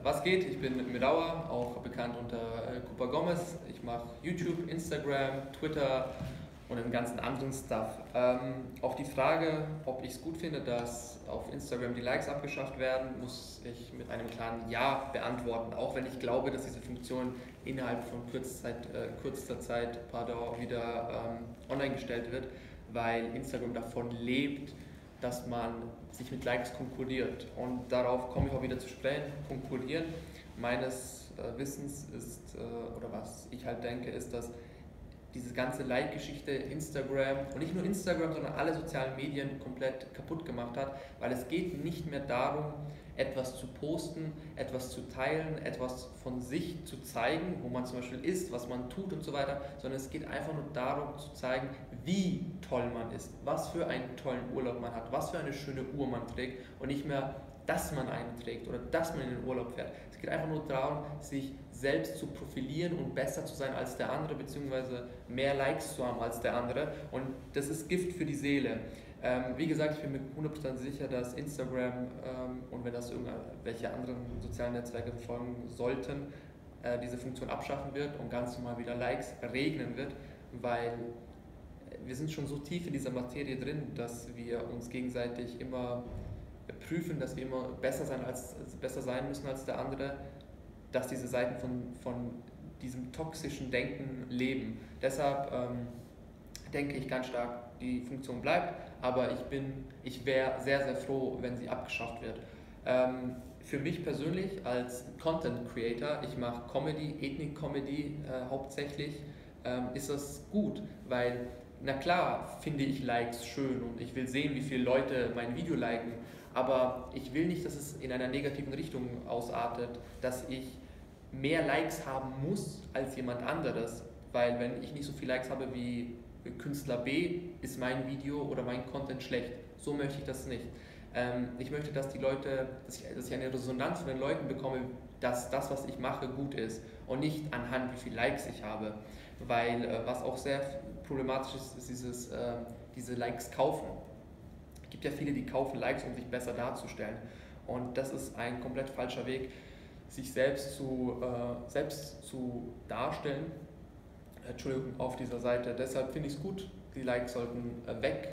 Was geht? Ich bin Medauer, auch bekannt unter Cooper Gomez. Ich mache YouTube, Instagram, Twitter und den ganzen anderen Stuff. Auf die Frage, ob ich es gut finde, dass auf Instagram die Likes abgeschafft werden, muss ich mit einem klaren Ja beantworten. Auch wenn ich glaube, dass diese Funktion innerhalb von kürzester Zeit wieder online gestellt wird, weil Instagram davon lebt, dass man sich mit Likes konkurriert. Und darauf komme ich auch wieder zu sprechen. Konkurrieren meines Wissens ist, oder was ich halt denke, ist, dass diese ganze Like-Geschichte Instagram und nicht nur Instagram, sondern alle sozialen Medien komplett kaputt gemacht hat, weil es geht nicht mehr darum, etwas zu posten, etwas zu teilen, etwas von sich zu zeigen, wo man zum Beispiel ist, was man tut und so weiter, sondern es geht einfach nur darum zu zeigen, wie toll man ist, was für einen tollen Urlaub man hat, was für eine schöne Uhr man trägt und nicht mehr, dass man einen trägt oder dass man in den Urlaub fährt. Es geht einfach nur darum, sich selbst zu profilieren und besser zu sein als der andere, beziehungsweise mehr Likes zu haben als der andere, und das ist Gift für die Seele. Wie gesagt, ich bin mir 100% sicher, dass Instagram und wenn das irgendwelche anderen sozialen Netzwerke verfolgen sollten, diese Funktion abschaffen wird und ganz normal wieder Likes regnen wird, weil wir sind schon so tief in dieser Materie drin, dass wir uns gegenseitig immer prüfen, dass wir immer besser sein müssen als der andere, dass diese Seiten von diesem toxischen Denken leben. Deshalb denke ich ganz stark, die Funktion bleibt, aber ich wäre sehr, sehr froh, wenn sie abgeschafft wird. Für mich persönlich als Content Creator, ich mache Comedy, Ethnik-Comedy hauptsächlich, ist das gut, weil na klar finde ich Likes schön und ich will sehen, wie viele Leute mein Video liken, aber ich will nicht, dass es in einer negativen Richtung ausartet, dass ich mehr Likes haben muss als jemand anderes, weil wenn ich nicht so viele Likes habe wie Künstler B, ist mein Video oder mein Content schlecht. So möchte ich das nicht. Ich möchte, dass dass ich eine Resonanz von den Leuten bekomme, dass das, was ich mache, gut ist und nicht anhand, wie viele Likes ich habe, weil was auch sehr problematisch ist, ist diese Likes kaufen. Es gibt ja viele, die kaufen Likes, um sich besser darzustellen, und das ist ein komplett falscher Weg, sich selbst zu darstellen, Entschuldigung, auf dieser Seite. Deshalb finde ich es gut, die Likes sollten weg.